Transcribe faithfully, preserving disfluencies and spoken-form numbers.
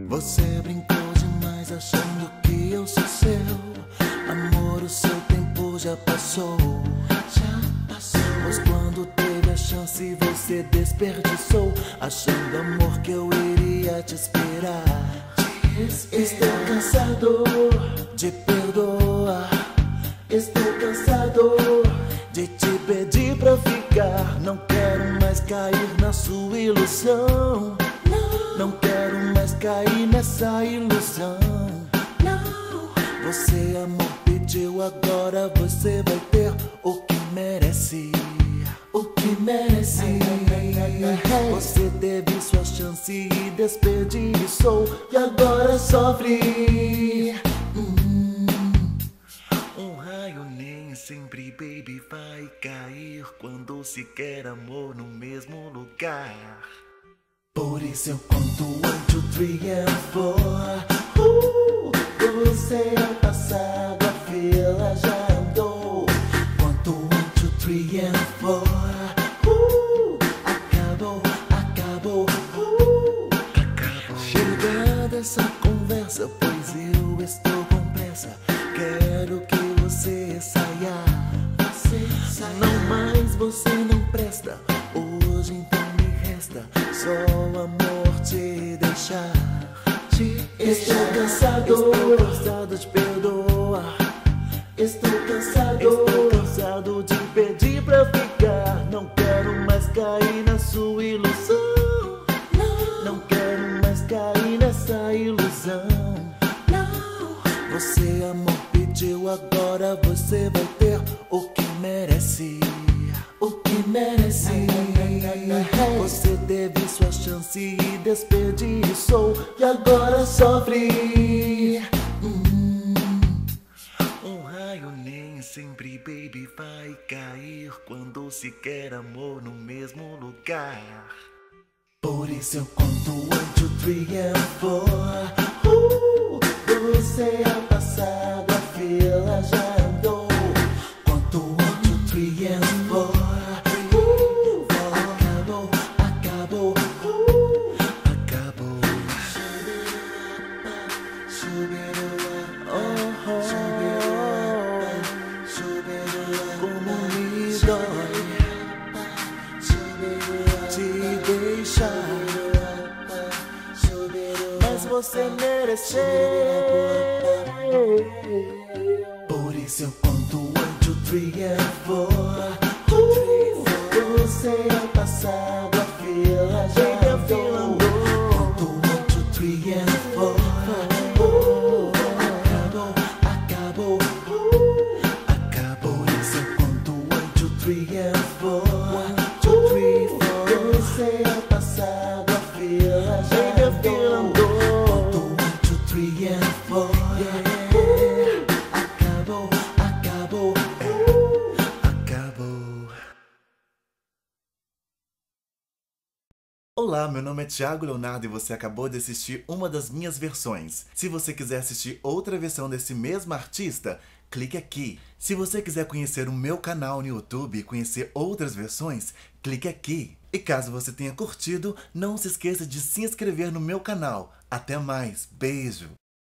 Você brincou demais achando que eu sou seu. Amor, o seu tempo já passou. Já passou. Mas quando teve a chance você desperdiçou, achando amor que eu iria te esperar. Te esperar. Estou cansado de perdoar. Estou cansado de te pedir pra ficar. Não quero mais cair na sua ilusão. Não, não quero mais cair nessa ilusão. Não. Você, amor, pediu, agora você vai ter o que merece. O que merece. Você teve sua chance e desperdiçou, e agora sofre. hum. Um raio nem sempre, baby, vai cair quando se quer amor no mesmo lugar. Por isso eu conto one, two, three and four. uh, Você é passado, a fila já andou. Conto one, two, three and four. uh, Acabou, acabou, uh, acabou. Chega dessa conversa, pois eu estou com pressa. Quero que você saia. Você saia. Não mais, você não presta. Hoje então só amor te deixar. Te Estou deixar. cansado, estou cansado de perdoar. Estou cansado, estou cansado de pedir pra ficar. Não quero mais cair na sua ilusão. Não, não quero mais cair nessa ilusão. Não. Você, amor, pediu, agora você vai ter o que merece. O que merece. Você teve sua chance e desperdiçou, e agora sofre. hum. Um raio nem sempre, baby, vai cair quando se quer amor no mesmo lugar. Por isso eu conto one, two, three and four. uh, Você é passado, a fila já andou. Conto one, two, three and four. Mas você mereceu. Por isso eu conto one, two, three and four. uh, Você é passado, a fila já andou. Conto one, two, three and four. uh, Acabou, acabou, uh, acabou. Por isso eu conto one, two, three and four. One, two, three, four. Você é passado, a fila já andou. Acabou, acabou, acabou. Olá, meu nome é Thiago Leonardo e você acabou de assistir uma das minhas versões. Se você quiser assistir outra versão desse mesmo artista, clique aqui. Se você quiser conhecer o meu canal no YouTube e conhecer outras versões, clique aqui. E caso você tenha curtido, não se esqueça de se inscrever no meu canal. Até mais, beijo!